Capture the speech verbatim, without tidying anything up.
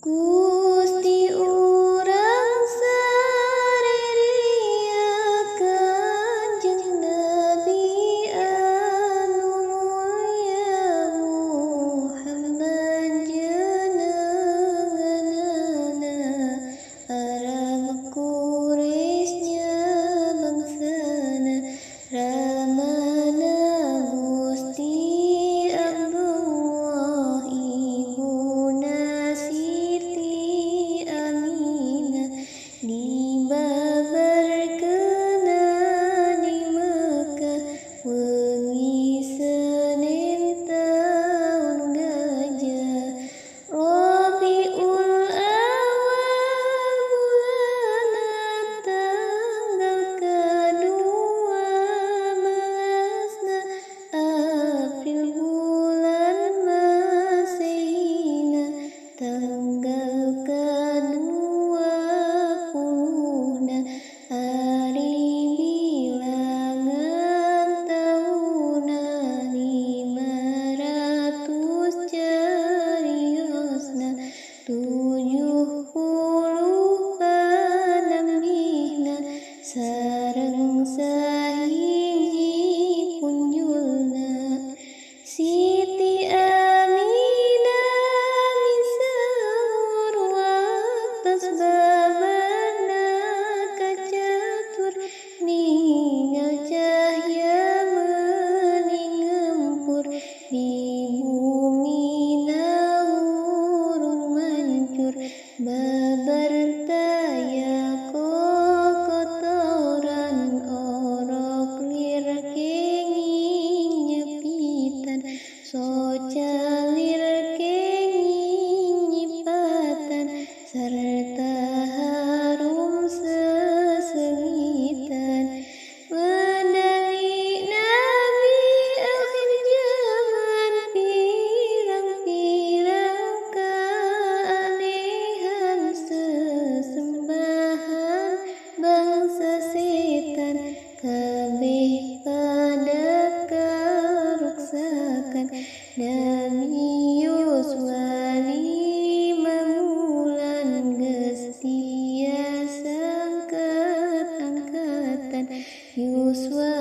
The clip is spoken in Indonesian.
Gusti urang sarerea Kanjeng Nabi anu mulya Muhammad jenenganana Arab Quraisy bangsana ramana Gusti Abdullah ibuna Siti Aminah dibabarkeuna di Mekah wengi Senin taun gajah Rabiul Awal bulan tanggal kedua belasna April bulan Masehina tanggal kedua puluhna hari bilangan tahunna lima ratus cariosna tujuh puluh panambihna sareng sahiji punjulna Siti Aminah misaur waktos babana kacatur ningal cahya meuning ngempur di bumi nahurung mancur babar taya kokotoran orok lir kenging nyepitan socalir kenging nyipatan serta harum sesengitan medali Nabi akhir zaman pirang-pirang keanehan sesembahan bangsa setan kabeh pada karuksakan Nabi Yuswa lima bulan geus tiasa angkat-angkatan Yuswa